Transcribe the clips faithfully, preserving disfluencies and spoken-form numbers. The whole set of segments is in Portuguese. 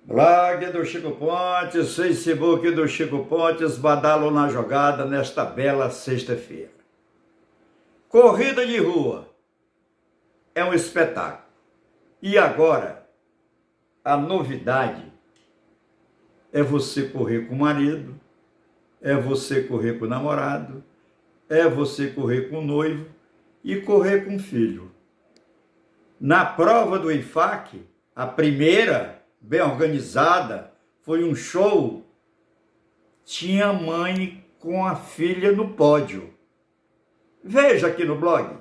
Blog do Chico Pontes, Facebook do Chico Pontes, badalo na jogada nesta bela sexta-feira. Corrida de rua é um espetáculo. E agora, a novidade é você correr com o marido, é você correr com o namorado, é você correr com o noivo e correr com o filho. Na prova do I F A C, a primeira, bem organizada, foi um show, tinha a mãe com a filha no pódio. Veja aqui no blog.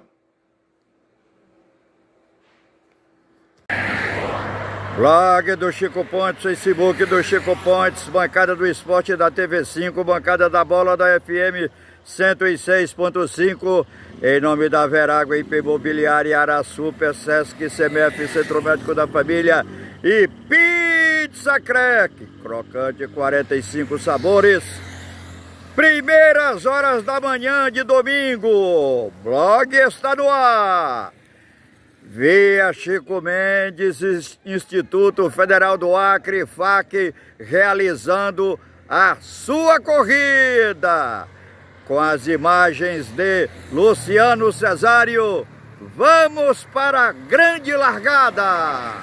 Blog do Chico Pontes, Facebook do Chico Pontes, bancada do esporte da T V cinco, bancada da bola da F M cento e seis ponto cinco, em nome da Verágua Imobiliária, Araçu, Sesc, C M F, Centro Médico da Família e Pizza Crack, crocante quarenta e cinco sabores. Primeiras horas da manhã de domingo, blog está no ar. Via Chico Mendes, Instituto Federal do Acre, F A C, realizando a sua corrida. Com as imagens de Luciano Cesário, vamos para a grande largada.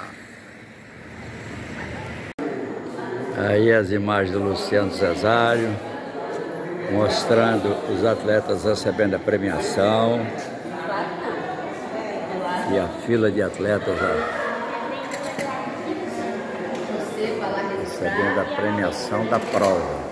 Aí as imagens do Luciano Cesário, mostrando os atletas recebendo a premiação. E a fila de atletas recebendo a premiação da prova.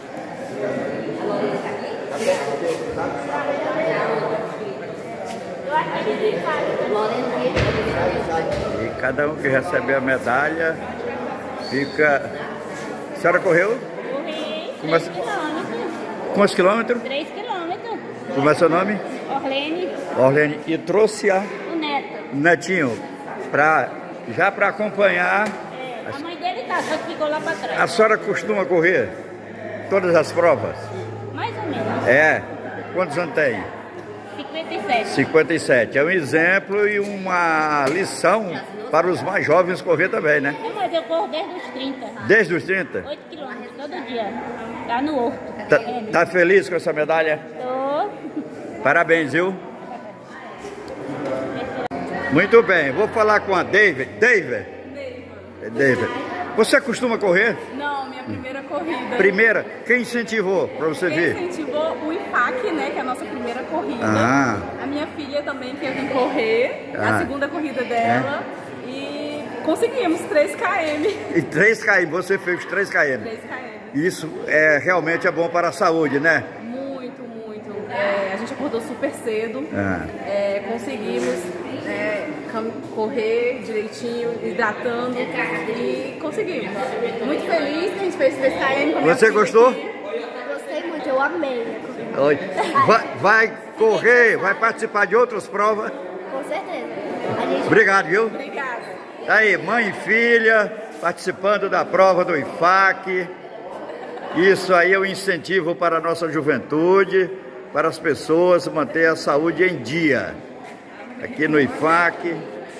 E cada um que recebe a medalha fica... A senhora correu? Corri Como três quilômetros. Quantos quilômetros? três quilômetros. Como é seu nome? Orlene. Orlene. E trouxe a... O neto. Netinho, pra, já para acompanhar. É, a mãe dele tá, só que ficou lá para trás. A senhora costuma correr todas as provas? Mais ou menos. É. Quantos anos tem? cinquenta e sete. cinquenta e sete. É um exemplo e uma lição para os mais jovens correr também, né? Não, mas eu corro desde os trinta. Desde os trinta? oito quilômetros todo dia. Lá no horto. Tá, tá feliz com essa medalha? Tô. Parabéns, viu? Muito bem, vou falar com a David. David? David. David. Você costuma correr? Não, minha primeira corrida. Primeira? Quem incentivou para você Quem vir? incentivou o I F A C, né, que é a nossa primeira corrida. Ah. A minha filha também quer vir correr, Ah. a segunda corrida dela. É. E conseguimos três quilômetros. E três quilômetros, você fez três quilômetros. três quilômetros. Isso é, realmente é bom para a saúde, né? Muito, muito. É, a gente acordou super cedo, Ah. é, conseguimos é, correr direitinho, hidratando e conseguimos. Muito feliz que a gente fez três quilômetros. com a minha Você filha gostou? aqui. Gostei muito, eu amei. Oi. Vai, vai correr, vai participar de outras provas. Com certeza. A gente... Obrigado, viu? Obrigada. Aí, mãe e filha participando da prova do I F A C. Isso aí é um incentivo para a nossa juventude, para as pessoas manter a saúde em dia. Aqui no I F A C.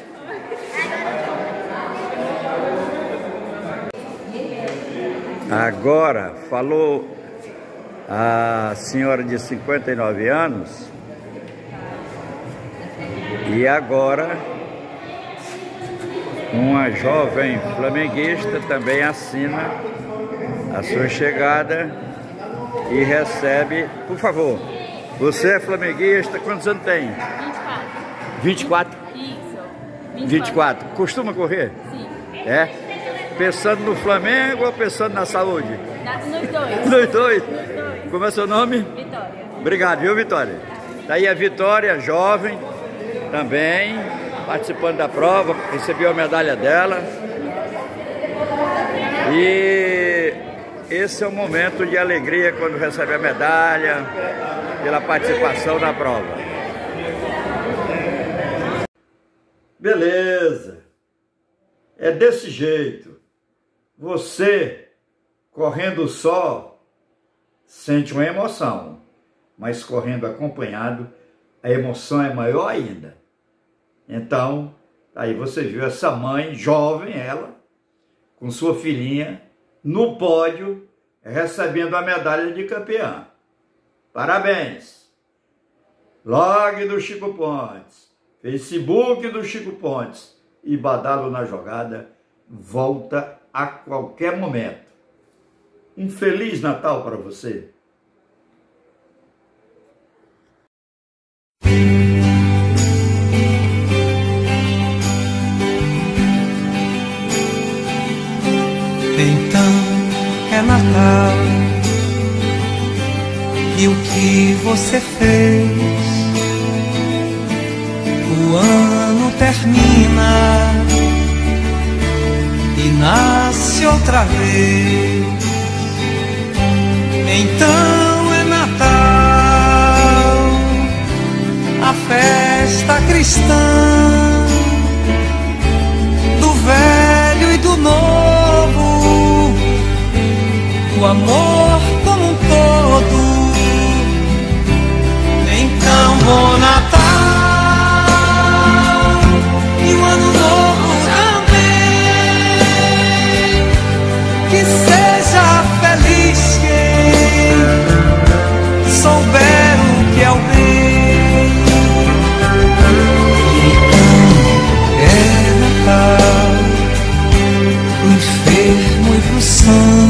Agora, falou a senhora de cinquenta e nove anos. E agora, uma jovem flamenguista também assina a sua chegada e recebe, por favor, você é flamenguista, quantos anos tem? vinte e quatro. vinte e quatro? Isso. vinte e quatro. Costuma correr? Sim. É? Pensando no Flamengo ou pensando na saúde? Na- Nos dois. Nos dois. Nos dois. Como é seu nome? Vitória. Obrigado, viu, Vitória? Daí a Vitória, jovem, também, participando da prova, recebeu a medalha dela. E esse é um momento de alegria quando recebe a medalha, pela participação na prova. Beleza. É desse jeito. Você, correndo só, sente uma emoção, mas correndo acompanhado, a emoção é maior ainda. Então, aí você viu essa mãe, jovem ela, com sua filhinha no pódio, recebendo a medalha de campeã. Parabéns! Blog do Chico Pontes, Facebook do Chico Pontes e Badalo na Jogada volta a qualquer momento. Um Feliz Natal para você! Então é Natal, e o que você fez? O ano termina e nasce outra vez. Então é Natal, a festa cristã, do velho e do novo, o amor como um todo. Então, bom Natal e um ano novo também. Que seja feliz quem souber o que é o bem. Então é Natal pro enfermo e pro santo,